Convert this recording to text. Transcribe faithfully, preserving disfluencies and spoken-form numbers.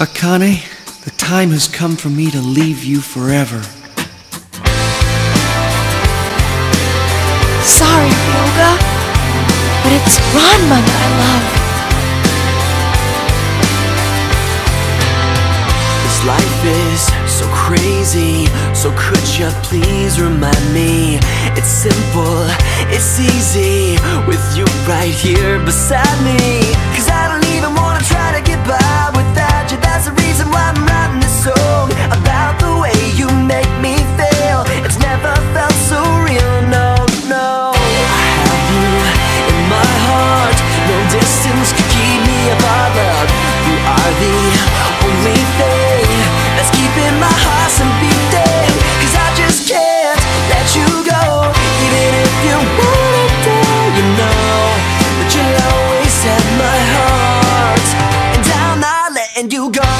Akane, the time has come for me to leave you forever. Sorry, Ryoga, but it's Ranma that I love. This life is so crazy, so could you please remind me? It's simple, it's easy, with you right here beside me. Cause I don't even wanna try to get by without you. That's the reason why I'm writing this song, about the way you make me feel. It's never felt so real, no, no. I have you in my heart, no distance could keep me apart, love. You are the only thing that's keeping my heart from beating. Cause I just can't let you go, even if you wanted to. You know that you'll always have my heart, and I'm not letting you go.